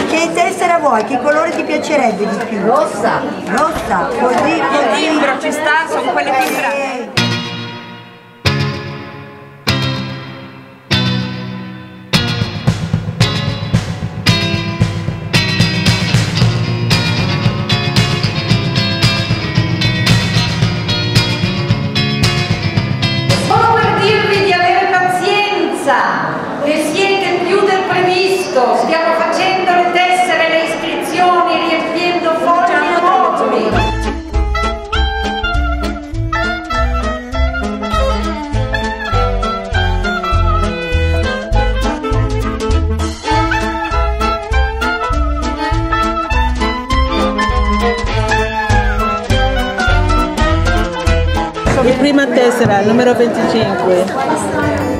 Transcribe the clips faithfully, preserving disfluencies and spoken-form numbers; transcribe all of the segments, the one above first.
Che tessera vuoi? Che colore ti piacerebbe di più? Rossa. Rossa, così, Il così. timbro ci sta, sono quelle timbrate. Solo per dirvi di avere pazienza, che siete più del previsto, stiamo facendo le tessere, le iscrizioni, riempiendo fogli e moduli. La prima tessera, numero venticinque.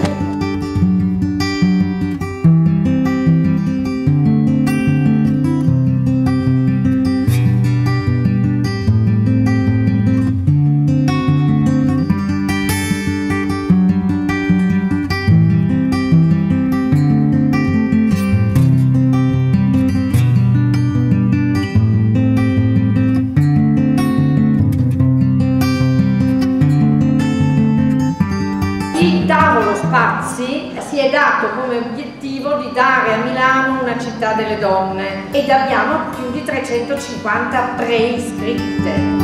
Il tavolo spazi si è dato come obiettivo di dare a Milano una città delle donne ed abbiamo più di trecentocinquanta preiscritte.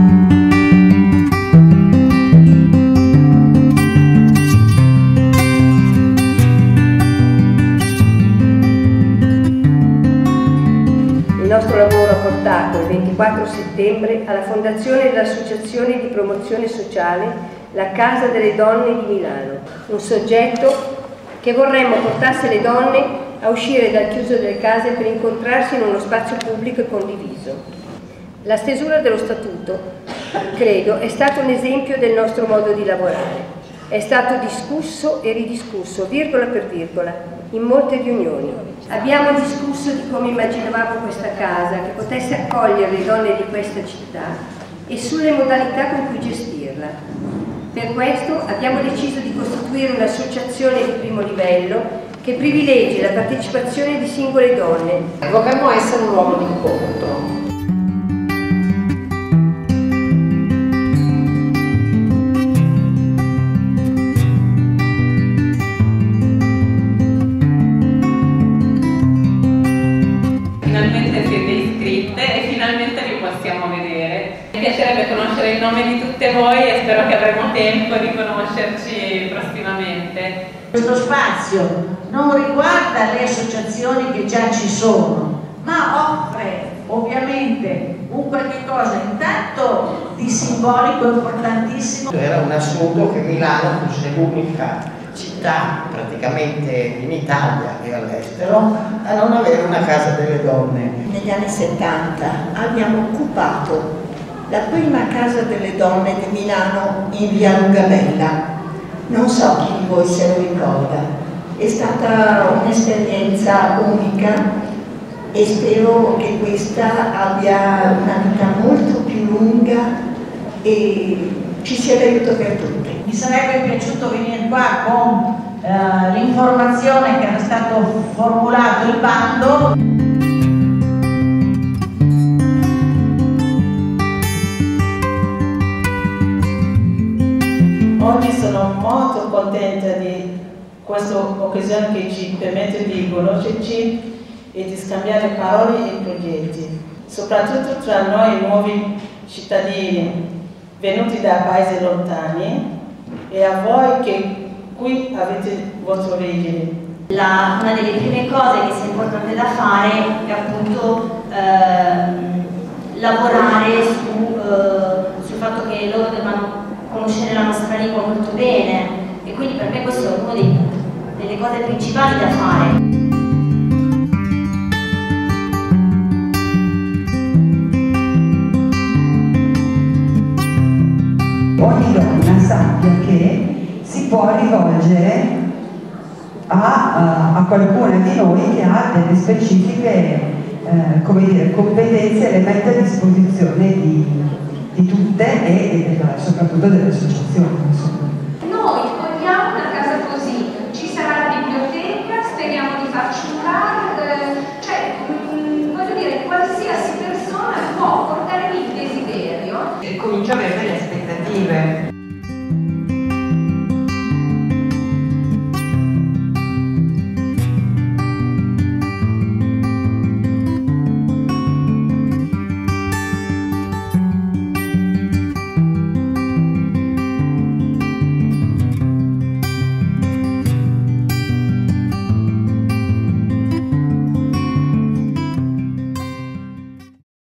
Il nostro lavoro ha portato il ventiquattro settembre alla fondazione dell'Associazione di Promozione Sociale La Casa delle Donne di Milano, un soggetto che vorremmo portasse le donne a uscire dal chiuso delle case per incontrarsi in uno spazio pubblico e condiviso. La stesura dello statuto, credo, è stato un esempio del nostro modo di lavorare. È stato discusso e ridiscusso, virgola per virgola, in molte riunioni. Abbiamo discusso di come immaginavamo questa casa che potesse accogliere le donne di questa città e sulle modalità con cui gestirla. Per questo abbiamo deciso di costituire un'associazione di primo livello che privilegi la partecipazione di singole donne. Vorremmo essere un luogo di incontro. Finalmente siete iscritte e finalmente vi possiamo vedere. Mi piacerebbe conoscere il nome di tutte voi e spero che avremo tempo di conoscerci prossimamente. Questo spazio non riguarda le associazioni che già ci sono, ma offre ovviamente un qualche cosa intanto di simbolico importantissimo. Era un assurdo che Milano fosse l'unica città praticamente in Italia e all'estero a non avere una casa delle donne. Negli anni settanta abbiamo occupato la prima casa delle donne di Milano in via Lungabella. Non so chi di voi se lo ricorda. È stata un'esperienza unica e spero che questa abbia una vita molto più lunga e ci sia d'aiuto per tutti. Mi sarebbe piaciuto venire qua con eh, l'informazione che era stato formulato il bando. Oggi sono molto contenta di questa occasione che ci permette di conoscerci e di scambiare parole e progetti, soprattutto tra noi nuovi cittadini venuti da paesi lontani e a voi che qui avete vostre origini. La, una delle prime cose che sia importante da fare è appunto ehm, lavorare su, eh, sul fatto che loro debbano conoscere la nostra lingua molto bene e quindi per me questo è una delle cose principali da fare. Ogni donna sappia che si può rivolgere a, a qualcuna di noi che ha delle specifiche eh, come dire, competenze e le mette a disposizione di, di tutte e, e soprattutto delle associazioni. Noi vogliamo una casa così, ci sarà la biblioteca, speriamo di farci un bar, eh, cioè delle aspettative